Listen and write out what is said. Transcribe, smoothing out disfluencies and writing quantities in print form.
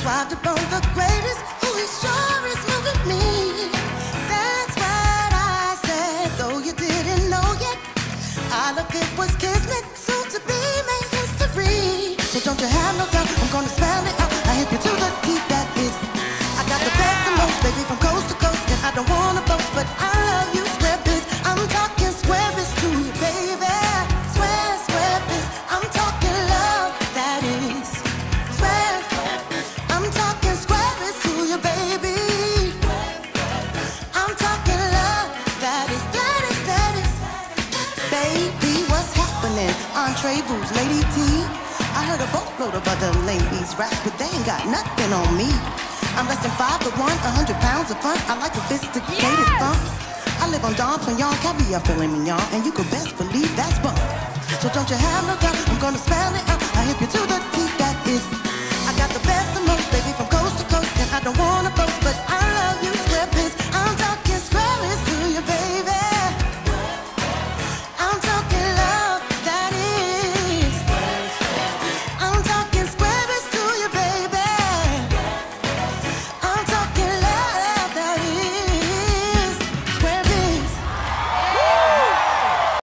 survived upon the greatest, who is sure is moving me. That's what I said, though you didn't know yet. All of it was kismet, soon to be made history. So don't you have no doubt, I'm gonna spell it out. I hit you to the teeth, that is. I got the best and most, baby, from coast to coast. And I don't wanna boast, but I love you, square biz. I'm talking square biz to you, baby. Square biz. I'm talking love, that is. Square. I'm talking square biz to you, baby. I'm talking love, that is. Baby, what's happening? Entree booze, Lady T. I heard a boatload of other ladies rap, but they ain't got nothing on me. I'm less than 5 to 1, 100 pounds of fun. I like sophisticated funk. I live on Dom Pignon, caviar, filet mignon, and you could best believe that's bunk. So don't you have no doubt, I'm gonna spell it